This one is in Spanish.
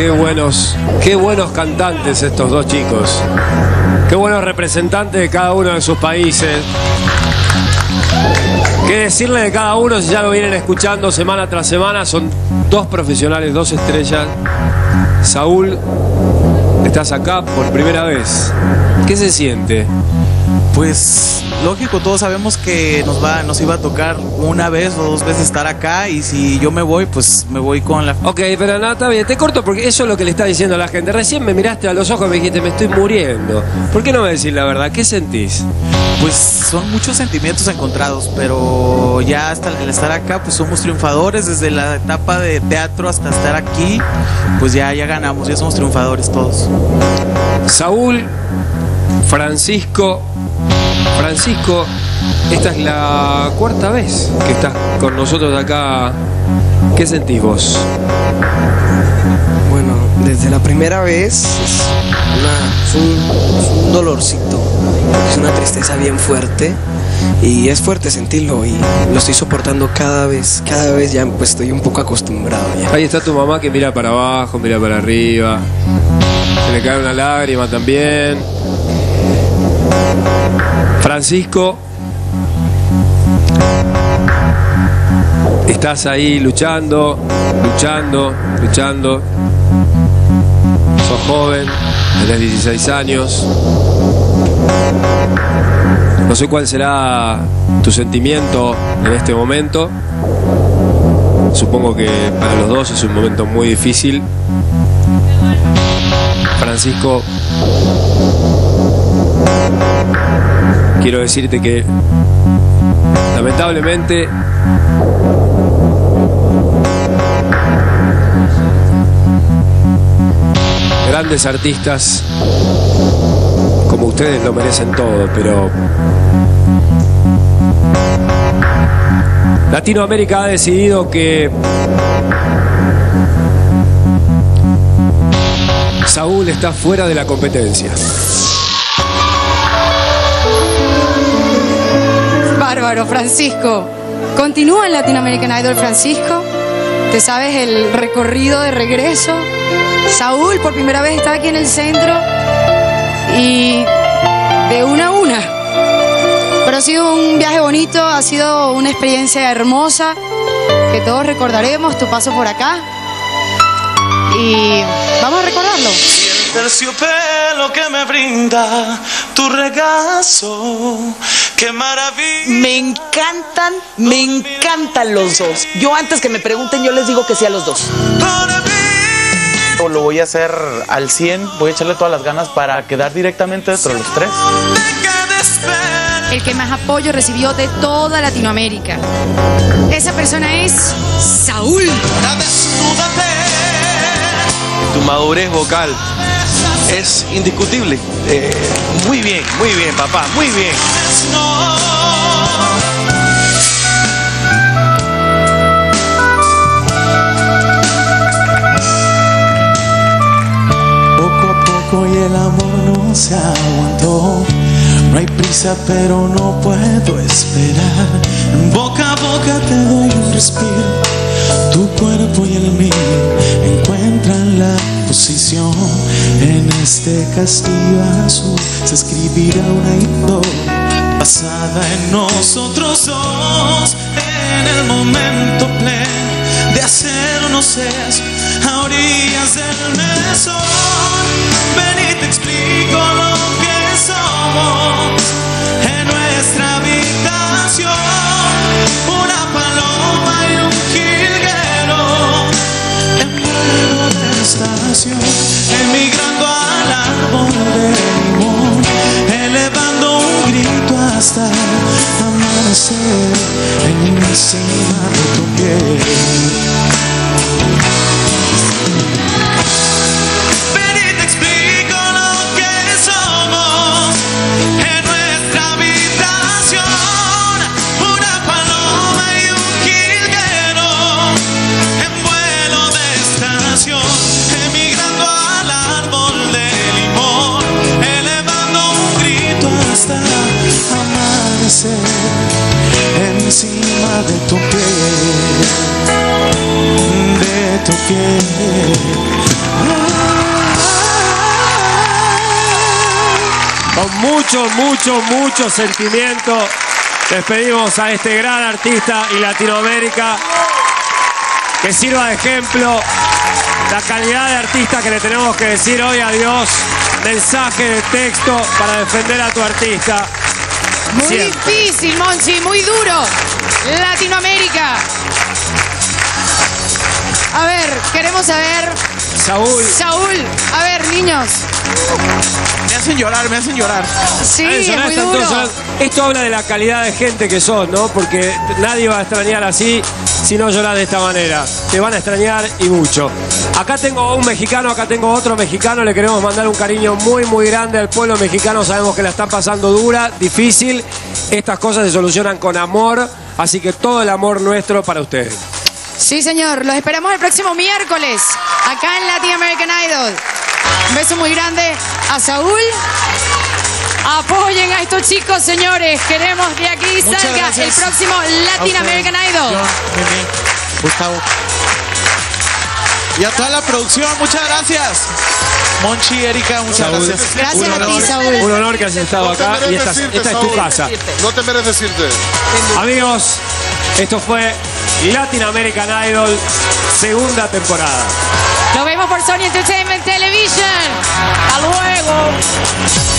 qué buenos cantantes estos dos chicos. Qué buenos representantes de cada uno de sus países. Qué decirle de cada uno si ya lo vienen escuchando semana tras semana. Son dos profesionales, dos estrellas. Saúl, estás acá por primera vez. ¿Qué se siente? Pues lógico, todos sabemos que nos iba a tocar una vez o dos veces estar acá, y si yo me voy, pues me voy con la... Ok, pero no, está bien, te corto porque eso es lo que le está diciendo a la gente. Recién me miraste a los ojos y me dijiste, me estoy muriendo. ¿Por qué no me decís la verdad? ¿Qué sentís? Pues son muchos sentimientos encontrados, pero ya hasta el estar acá, pues somos triunfadores. Desde la etapa de teatro hasta estar aquí, pues ya ganamos, ya somos triunfadores todos. Saúl, Francisco, esta es la cuarta vez que estás con nosotros acá. ¿Qué sentís vos? Bueno, desde la primera vez es un dolorcito, es una tristeza bien fuerte y es fuerte sentirlo, y lo estoy soportando cada vez ya, pues estoy un poco acostumbrado ya. Ahí está tu mamá que mira para abajo, mira para arriba, se le cae una lágrima también. Francisco, estás ahí luchando. Sos joven, tenés 16 años. No sé cuál será tu sentimiento en este momento. Supongo que para los dos es un momento muy difícil. Francisco, quiero decirte que lamentablemente grandes artistas como ustedes lo merecen todo, pero Latinoamérica ha decidido que Saúl está fuera de la competencia. Bárbaro, Francisco. Continúa en Latin American Idol, Francisco. ¿Te sabes el recorrido de regreso? Saúl por primera vez está aquí en el centro y de una a una. Pero ha sido un viaje bonito, ha sido una experiencia hermosa que todos recordaremos, tu paso por acá. Y vamos a recordarlo. El terciopelo que me brinda tu regazo, qué maravilla. Me encantan los dos. Yo antes que me pregunten, yo les digo que sí a los dos. Lo voy a hacer al 100, voy a echarle todas las ganas para quedar directamente dentro de los tres. El que más apoyo recibió de toda Latinoamérica. Esa persona es Saúl. Tu madurez vocal es indiscutible. Muy bien, papá, muy bien. Poco a poco y el amor no se aguantó. No hay prisa pero no puedo esperar. Boca a boca te doy un respiro. Tu cuerpo y el mío encuentran la posición. En este castillo azul se escribirá una historia basada en nosotros dos. En el momento pleno de hacernos eso a orillas del mesón. Ven y te explico lo que somos en nuestra habitación. Una paloma y un jilguero en vuelo de estación, emigrando al árbol de limón, elevando un grito hasta amanecer encima de tu piel. Encima de tu piel, Con mucho sentimiento despedimos a este gran artista y Latinoamérica que sirva de ejemplo la calidad de artista que le tenemos que decir hoy adiós. Mensaje de texto para defender a tu artista. Muy Siempre. difícil, Monchi, muy duro. Latinoamérica. A ver, queremos saber. Saúl, a ver, niños. Me hacen llorar. Sí, Ay, es sonás, muy están duro. todos llorando. Esto habla de la calidad de gente que sos, ¿no? Porque nadie va a extrañar así si no llorás de esta manera. Te van a extrañar y mucho. Acá tengo un mexicano, acá tengo otro mexicano. Le queremos mandar un cariño muy grande al pueblo mexicano. Sabemos que la están pasando dura, difícil. Estas cosas se solucionan con amor. Así que todo el amor nuestro para ustedes. Sí, señor. Los esperamos el próximo miércoles acá en Latin American Idol. Un beso muy grande a Saúl. Apoyen a estos chicos, señores. Queremos que aquí Muchas salga gracias el próximo Latin a American ustedes. Idol. Mimi, Gustavo. Y a toda la producción, muchas gracias. Monchi, Erika, muchas Saúl. gracias. Gracias a ti, Saúl. Un honor que hayas estado acá y esta es tu casa. No te mereces irte. Amigos, esto fue Latin American Idol, segunda temporada. Nos vemos por Sony Entertainment Television. Hasta luego.